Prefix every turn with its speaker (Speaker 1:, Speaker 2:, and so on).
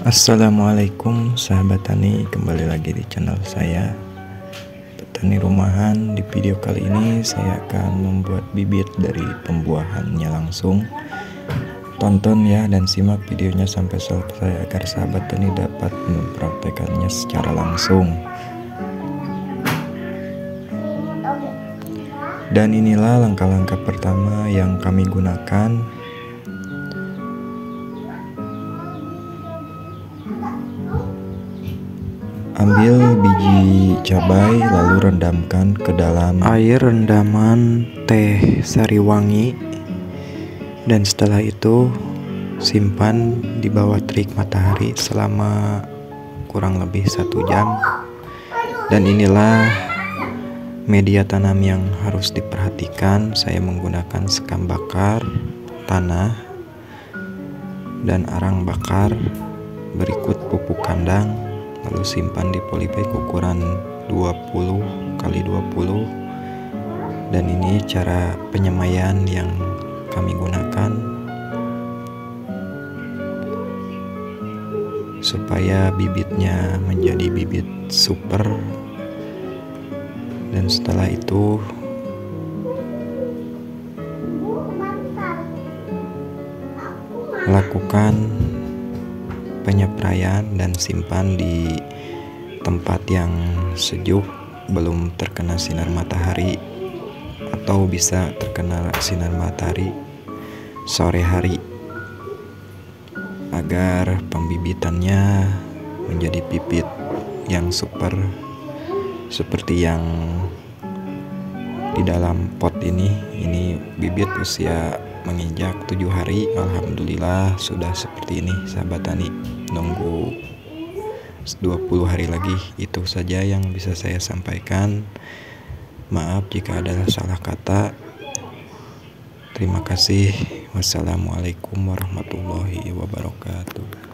Speaker 1: Assalamualaikum sahabat tani, kembali lagi di channel saya Petani Rumahan. Di video kali ini saya akan membuat bibit dari pembuahannya langsung. Tonton ya dan simak videonya sampai selesai agar sahabat tani dapat mempraktekannya secara langsung. Dan inilah langkah-langkah pertama yang kami gunakan. Ambil biji cabai lalu rendamkan ke dalam air rendaman teh sari wangi, dan setelah itu simpan di bawah terik matahari selama kurang lebih 1 jam. Dan inilah media tanam yang harus diperhatikan. Saya menggunakan sekam bakar, tanah, dan arang bakar, berikut pupuk kandang, lalu simpan di polybag ukuran 20x20. Dan ini cara penyemaian yang kami gunakan supaya bibitnya menjadi bibit super. Dan setelah itu lakukan penyepraian dan simpan di tempat yang sejuk, belum terkena sinar matahari, atau bisa terkena sinar matahari sore hari, agar pembibitannya menjadi bibit yang super seperti yang di dalam pot ini. Ini bibit usia menginjak 7 hari. Alhamdulillah sudah seperti ini sahabat tani. Nunggu 20 hari lagi. Itu saja yang bisa saya sampaikan. Maaf jika ada salah kata. Terima kasih. Wassalamualaikum warahmatullahi wabarakatuh.